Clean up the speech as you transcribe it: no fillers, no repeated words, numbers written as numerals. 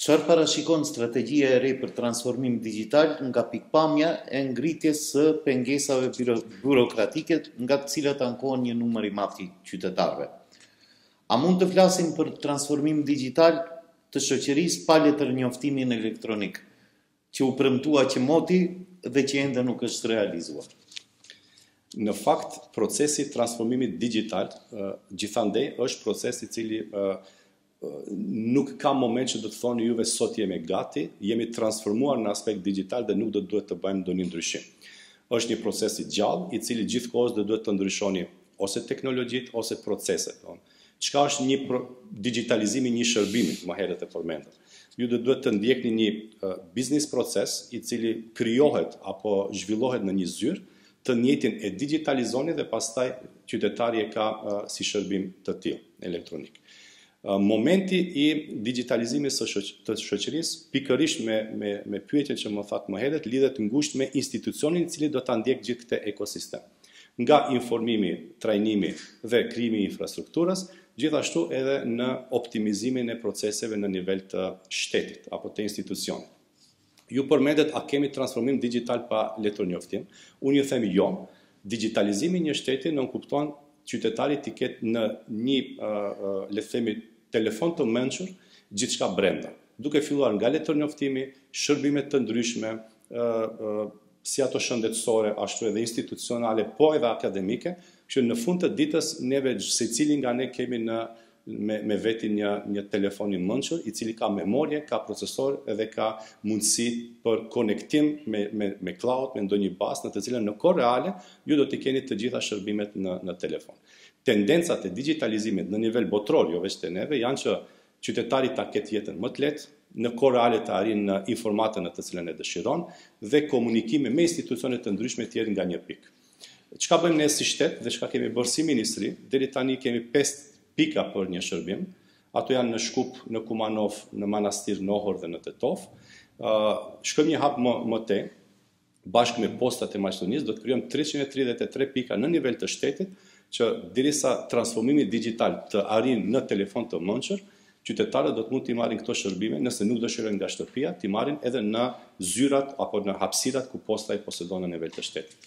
Çfarë parashikon strategjia e re për transformim digital nga pikpamja e ngritjes së pengesave burokratike nga të cilat ankohen një numër i madh i qytetarëve? A mund të flasim për transformim digital të shoqërisë pa letërnjoftimin elektronik, që u premtua që moti dhe që ende nuk është realizuar? Në fakt, procesi i transformimit digital gjithandej është proces i cili nuk ka moment që do të thoni juve sot jemi gati, jemi transformuar në aspekt digital dhe nuk do të duhet të bëjmë ndonjë ndryshim. Është një proces i gjallë i cili gjithkohës do duhet të ndryshoni ose teknologjitë ose proceset. Çka është një digitalizimi i një shërbimi, më herët e përmendëm. Ju do duhet të ndjekni një biznes proces i cili krijohet apo zhvillohet në një zyrë, të njëjtin e digitalizoni dhe pastaj qytetari e ka si shërbim të tillë elektronik. Momenti i digitalizimit të shoqërisë pikërisht me pyetjen që më thatë më herët lidhet ngushtë me institucionin i cili do ta ndjek gjithë këtë ekosistem. Nga informimi, trajnimi dhe krijimi i infrastrukturës, gjithashtu edhe në optimizimin e proceseve në nivel të shtetit apo të institucionit. Ju përmendet a kemi transformim digital pa letërnjoftim? Unë ju them jo. Digitalizimi i një shteti nuk kupton qytetari të ketë në një le të themi telefon të mençur gjithçka brenda. Duke filluar nga letërnjoftimi, shërbime të ndryshme, si ato shëndetësore, ashtu edhe institucionale, po edhe akademike, që në fund të ditës neve secili nga ne kemi me veti një telefon i mençur, i cili ka memorie, ka procesor edhe ka mundësi për konektim me cloud, me ndonjë bazë në të cilën në kohë reale ju do të keni të gjitha shërbimet në telefon. Tendencat e digitalizimit në nivel botror, jo vetëm te neve, janë që qytetari ta ketë jetën më të lehtë, në kohë reale të arrijë në informatën në të cilën e dëshiron dhe komunikime me institucione të ndryshme të jetë nga një pikë. Çka bëjmë ne si shtet dhe çka kemi bërë si ministri, deri tani kemi 5 pika për një shërbim. Ato janë në Shkup, në Kumanov, në Manastir Nohor dhe në Tetov. Shkojmë një hap më tej, bashkë me postat e Maqedonisë, do të krijojmë 333 pika në nivel të shtetit, që derisa transformimi digital të arrijë në telefon të mençur, qytetarët do të mund të marrin këto shërbime, nëse nuk dëshirojnë nga shtëpia, të marrin edhe në zyrat apo në hapësirat ku posta i posedon në nivel të shtetit.